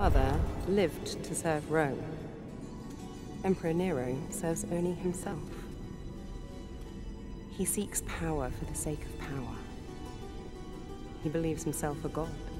father lived to serve Rome. Emperor Nero serves only himself. He seeks power for the sake of power. He believes himself a god.